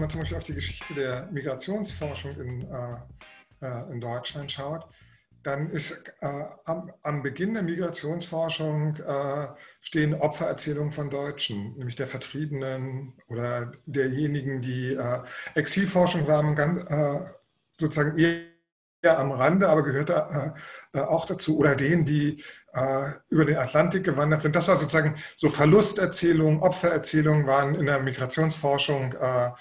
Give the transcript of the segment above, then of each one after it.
man zum Beispiel auf die Geschichte der Migrationsforschung in Deutschland schaut, dann ist am Beginn der Migrationsforschung stehen Opfererzählungen von Deutschen, nämlich der Vertriebenen oder derjenigen, die Exilforschung waren, sozusagen eher am Rande, aber gehörte auch dazu, oder denen, die über den Atlantik gewandert sind. Das war sozusagen so Verlusterzählungen, Opfererzählungen waren in der Migrationsforschung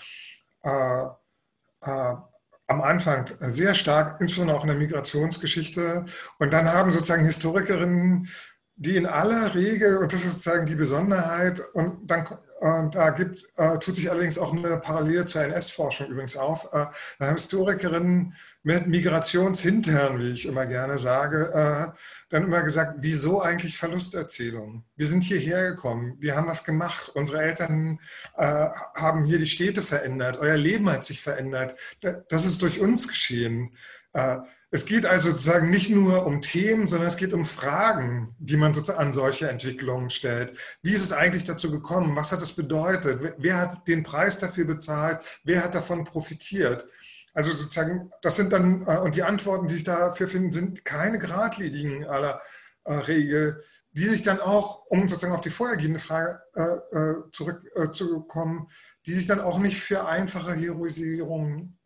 am Anfang sehr stark, insbesondere auch in der Migrationsgeschichte. Und dann haben sozusagen Historikerinnen, die in aller Regel, und das ist sozusagen die Besonderheit, und dann tut sich allerdings auch eine Parallele zur NS-Forschung übrigens auf, da haben Historikerinnen mit Migrationshintern, wie ich immer gerne sage, dann immer gesagt, wieso eigentlich Verlusterzählung? Wir sind hierher gekommen, wir haben was gemacht, unsere Eltern haben hier die Städte verändert, euer Leben hat sich verändert, das ist durch uns geschehen. Es geht also sozusagen nicht nur um Themen, sondern es geht um Fragen, die man sozusagen an solche Entwicklungen stellt. Wie ist es eigentlich dazu gekommen? Was hat es bedeutet? Wer hat den Preis dafür bezahlt? Wer hat davon profitiert? Also sozusagen, das sind dann, und die Antworten, die sich dafür finden, sind keine geradlinigen aller Regel, die sich dann auch, um sozusagen auf die vorhergehende Frage zurückzukommen, die sich dann auch nicht für einfache Heroisierung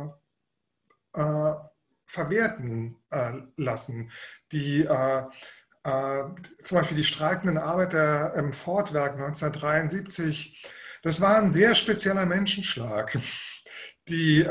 verwerten lassen. Zum Beispiel die streikenden Arbeiter im Ford-Werk 1973, das war ein sehr spezieller Menschenschlag, die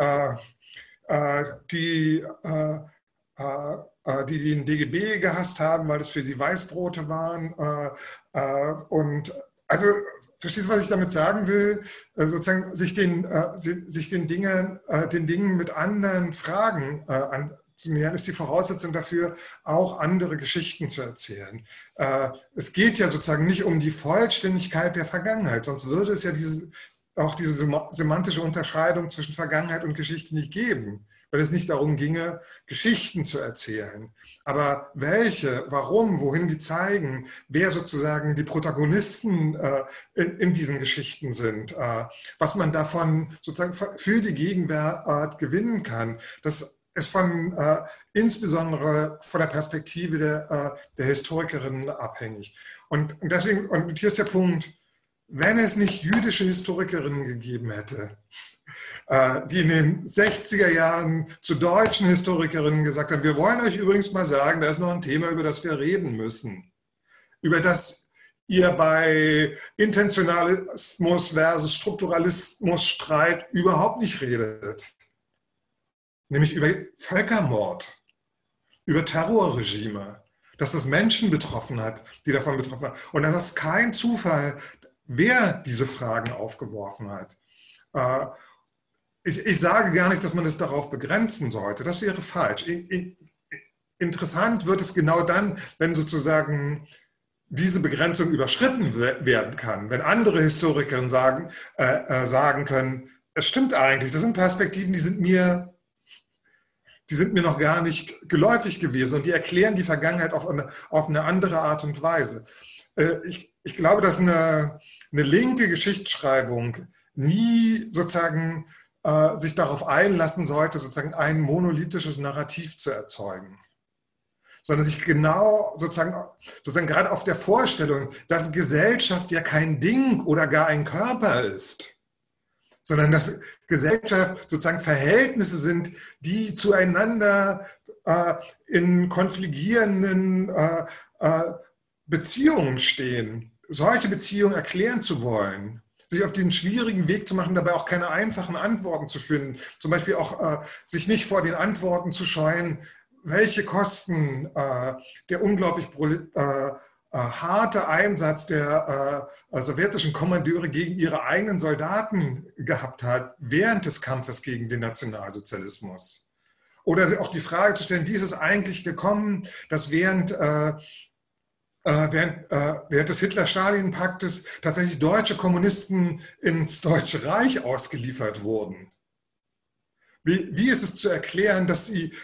den DGB gehasst haben, weil das für sie Weißbrote waren. Und also, verstehst du, was ich damit sagen will? Sozusagen sich den Dingen mit anderen Fragen anzunähern, ist die Voraussetzung dafür, auch andere Geschichten zu erzählen. Es geht ja sozusagen nicht um die Vollständigkeit der Vergangenheit, sonst würde es ja auch diese semantische Unterscheidung zwischen Vergangenheit und Geschichte nicht geben, weil es nicht darum ginge, Geschichten zu erzählen. Aber welche, warum, wohin die zeigen, wer sozusagen die Protagonisten in diesen Geschichten sind, was man davon sozusagen für die Gegenwart gewinnen kann, das ist insbesondere von der Perspektive der Historikerinnen abhängig. Und deswegen, und hier ist der Punkt, wenn es nicht jüdische Historikerinnen gegeben hätte, die in den 60er Jahren zu deutschen Historikerinnen gesagt haben, wir wollen euch übrigens mal sagen, da ist noch ein Thema, über das wir reden müssen, über das ihr bei Intentionalismus versus Strukturalismus Streit überhaupt nicht redet, nämlich über Völkermord, über Terrorregime, dass das Menschen betroffen hat, die davon betroffen waren. Und das ist kein Zufall, wer diese Fragen aufgeworfen hat. Ich sage gar nicht, dass man es darauf begrenzen sollte. Das wäre falsch. Interessant wird es genau dann, wenn sozusagen diese Begrenzung überschritten werden kann. Wenn andere Historiker sagen können, es stimmt eigentlich, das sind Perspektiven, die sind mir noch gar nicht geläufig gewesen und die erklären die Vergangenheit auf eine andere Art und Weise. Ich glaube, dass eine linke Geschichtsschreibung nie sozusagen sich darauf einlassen sollte, sozusagen ein monolithisches Narrativ zu erzeugen, sondern sich genau sozusagen gerade auf der Vorstellung, dass Gesellschaft ja kein Ding oder gar ein Körper ist, sondern dass Gesellschaft sozusagen Verhältnisse sind, die zueinander in konfligierenden Beziehungen stehen. Solche Beziehungen erklären zu wollen, sich auf den schwierigen Weg zu machen, dabei auch keine einfachen Antworten zu finden. Zum Beispiel auch sich nicht vor den Antworten zu scheuen, welche Kosten der unglaublich harte Einsatz der sowjetischen Kommandeure gegen ihre eigenen Soldaten gehabt hat, während des Kampfes gegen den Nationalsozialismus. Oder auch die Frage zu stellen, wie ist es eigentlich gekommen, dass während des Hitler-Stalin-Paktes tatsächlich deutsche Kommunisten ins Deutsche Reich ausgeliefert wurden. Wie ist es zu erklären, dass die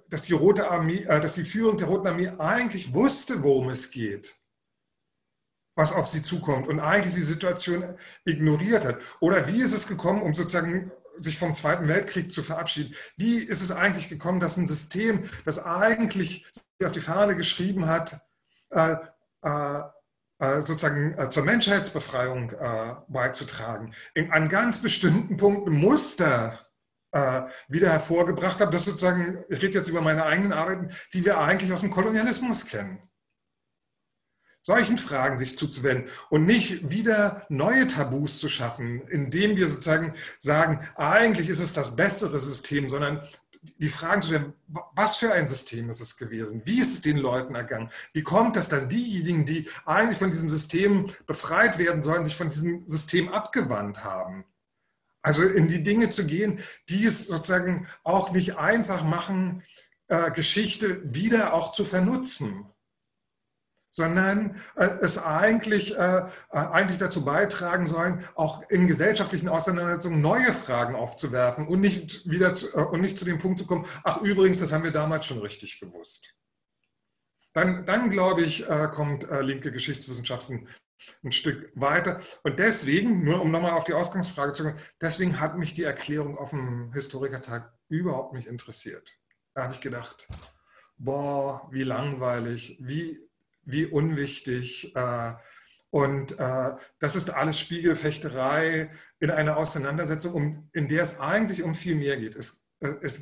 Führung der Roten Armee eigentlich wusste, worum es geht? was auf sie zukommt und eigentlich die Situation ignoriert hat? Oder wie ist es gekommen, um sozusagen sich vom Zweiten Weltkrieg zu verabschieden? Wie ist es eigentlich gekommen, dass ein System, das eigentlich auf die Fahne geschrieben hat, äh, äh, sozusagen zur Menschheitsbefreiung beizutragen, an ganz bestimmten Punkten Muster wieder hervorgebracht hat, das sozusagen, ich rede jetzt über meine eigenen Arbeiten, die wir eigentlich aus dem Kolonialismus kennen. Solchen Fragen sich zuzuwenden und nicht wieder neue Tabus zu schaffen, indem wir sozusagen sagen, eigentlich ist es das bessere System, sondern die Fragen zu stellen, was für ein System ist es gewesen? Wie ist es den Leuten ergangen? Wie kommt es, dass diejenigen, die eigentlich von diesem System befreit werden sollen, sich von diesem System abgewandt haben? Also in die Dinge zu gehen, die es sozusagen auch nicht einfach machen, Geschichte wieder auch zu vernutzen, sondern es eigentlich dazu beitragen sollen, auch in gesellschaftlichen Auseinandersetzungen neue Fragen aufzuwerfen und nicht zu dem Punkt zu kommen, ach übrigens, das haben wir damals schon richtig gewusst. Dann glaube ich, kommt linke Geschichtswissenschaften ein Stück weiter. Und deswegen, nur um nochmal auf die Ausgangsfrage zu kommen, deswegen hat mich die Erklärung auf dem Historikertag überhaupt nicht interessiert. Da habe ich gedacht, boah, wie langweilig, wie unwichtig. Und das ist alles Spiegelfechterei in einer Auseinandersetzung, in der es eigentlich um viel mehr geht. Es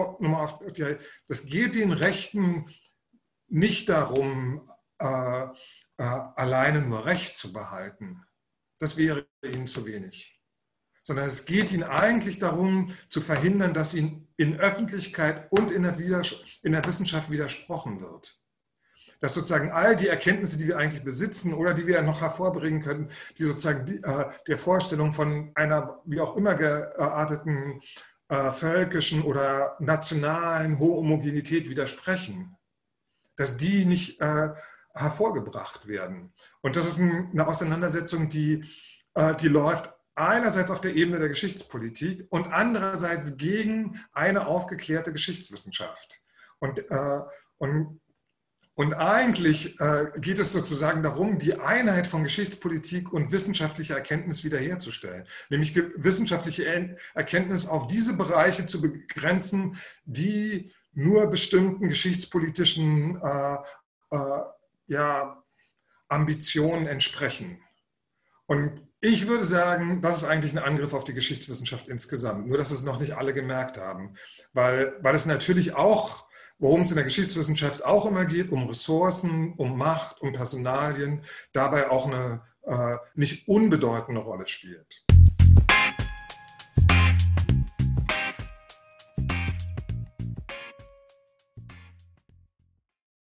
geht den Rechten nicht darum, alleine nur Recht zu behalten. Das wäre ihnen zu wenig. Sondern es geht ihnen eigentlich darum, zu verhindern, dass ihnen in Öffentlichkeit und in der Wissenschaft widersprochen wird. Dass sozusagen all die Erkenntnisse, die wir eigentlich besitzen oder die wir noch hervorbringen könnten, die sozusagen der Vorstellung von einer wie auch immer gearteten völkischen oder nationalen Homogenität widersprechen, dass die nicht hervorgebracht werden. Und das ist eine Auseinandersetzung, die läuft einerseits auf der Ebene der Geschichtspolitik und andererseits gegen eine aufgeklärte Geschichtswissenschaft. Und eigentlich geht es sozusagen darum, die Einheit von Geschichtspolitik und wissenschaftlicher Erkenntnis wiederherzustellen. Nämlich wissenschaftliche Erkenntnis auf diese Bereiche zu begrenzen, die nur bestimmten geschichtspolitischen Ambitionen entsprechen. Und ich würde sagen, das ist eigentlich ein Angriff auf die Geschichtswissenschaft insgesamt. Nur, dass es noch nicht alle gemerkt haben. Weil es natürlich auch, worum es in der Geschichtswissenschaft auch immer geht, um Ressourcen, um Macht, um Personalien, dabei auch eine nicht unbedeutende Rolle spielt.